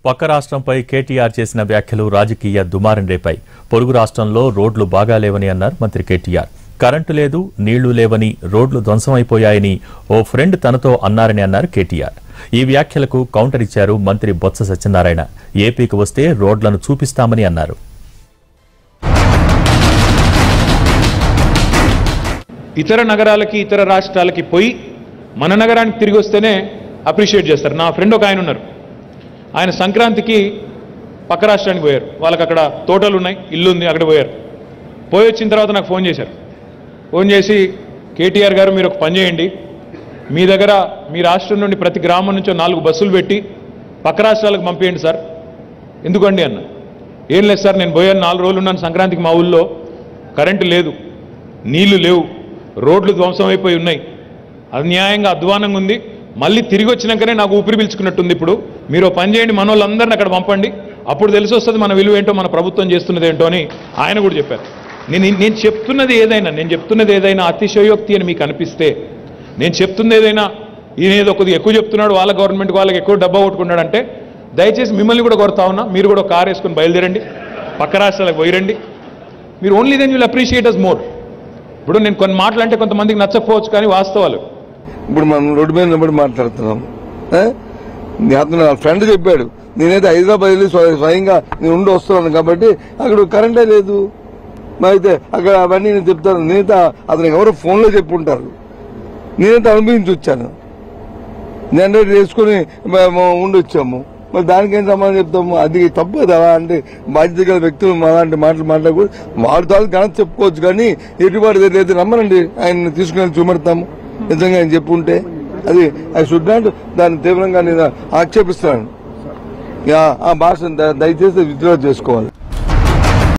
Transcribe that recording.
పక్క రాష్ట్రంపై కేటీఆర్ చేసిన వ్యాఖ్యలు రాజకీయ దుమారం రేపాయి. పొరుగు రాష్ట్రంలో రోడ్లు బాగాలేవని అన్నారు మంత్రి కేటీఆర్. కరెంటు లేదు, నీళ్లు లేవని, రోడ్లు ధ్వంసమైపోయాయని ఓ ఫ్రెండ్ తనతో అన్నారని అన్నారు కేటీఆర్. ఈ వ్యాఖ్యలకు కౌంటర్ ఇచ్చారు మంత్రి బొత్స సత్యనారాయణ. ఏపీకి వస్తే రోడ్లను చూపిస్తామని అన్నారు. ఇతర నగరాలకి ఇతర రాష్ట్రాలకి పోయి మన నగరానికి తిరిగి వస్తేనే అప్రిషియేట్ చేస్తారు. నా ఫ్రెండ్ ఒక ఆయన ఉన్నారు, ఆయన సంక్రాంతికి పక్క రాష్ట్రానికి పోయారు. వాళ్ళకి అక్కడ తోటలు ఉన్నాయి, ఇల్లు ఉంది, అక్కడ పోయారు. పోయి వచ్చిన తర్వాత నాకు ఫోన్ చేశారు. ఫోన్ చేసి, కేటీఆర్ గారు మీరు ఒక పని చేయండి, మీ దగ్గర మీ రాష్ట్రం నుండి ప్రతి గ్రామం నుంచో 4 బస్సులు పెట్టి పక్క రాష్ట్రాలకు పంపించండి సార్. ఎందుకండి అన్న. ఏం లేదు సార్, నేను పోయాను 4 రోజులు ఉన్నాను సంక్రాంతికి. మా ఊళ్ళో కరెంటు లేదు, నీళ్లు లేవు, రోడ్లు ధ్వంసం అయిపోయి ఉన్నాయి, అన్యాయంగా అధ్వానంగా ఉంది. మళ్ళీ తిరిగి వచ్చినాకనే నాకు ఊపిరి పీల్చుకున్నట్టుంది. ఇప్పుడు మీరు పని చేయండి, మన వాళ్ళందరినీ అక్కడ పంపండి, అప్పుడు తెలిసి వస్తుంది మన విలువ ఏంటో, మన ప్రభుత్వం చేస్తున్నది ఏంటో అని ఆయన కూడా చెప్పారు. నేను చెప్తున్నది ఏదైనా అతిశయోక్తి అని మీకు అనిపిస్తే, నేను చెప్తున్నది ఏదైనా ఈయన ఏదో కొద్దిగా ఎక్కువ చెప్తున్నాడు, వాళ్ళ గవర్నమెంట్ వాళ్ళకి ఎక్కువ డబ్బా కొట్టుకున్నాడు అంటే, దయచేసి మిమ్మల్ని కూడా కోరుతా ఉన్నా, మీరు కూడా కారు వేసుకొని బయలుదేరండి, పక్క రాష్ట్రాలకు పోయిరండి. మీరు only then you'll appreciate us more. ఇప్పుడు నేను కొన్ని మాటలు అంటే కొంతమందికి నచ్చకపోవచ్చు, కానీ వాస్తవాలు. ఇప్పుడు మనం రోడ్డు మీద నిలబడి మాట్లాడుతున్నాం. నా ఫ్రెండ్ చెప్పాడు, నేనైతే హైదరాబాద్ వెళ్ళి స్వయంగా నేను ఉండి వస్తున్నాను కాబట్టి అక్కడ కరెంటే లేదు. అయితే అక్కడ అవన్నీ నేను చెప్తాను. నేనైతే అతనికి ఎవరో ఫోన్లో చెప్పుంటారు, నేనైతే అనుభవించి వచ్చాను. నేను వేసుకుని ఉండి వచ్చాము. మరి దానికి ఏం సమాధానం చెప్తాము? అది తప్పు కదా. అంటే బాధ్యత గల వ్యక్తులు అలాంటి మాటలు మాట్లాడకూడదు. వాడితో ఘనత చెప్పుకోవచ్చు, కానీ ఎటుబాటు లేదు రమ్మనండి, ఆయన తీసుకుని చూపెడతాము. నిజంగా ఆయన చెప్పుంటే అది ఐ షుడ్ నాట్ దాన్ని తీవ్రంగా నేను ఆక్షేపిస్తున్నాను. ఆ భాష దయచేసి విత్డ్రా చేసుకోవాలి.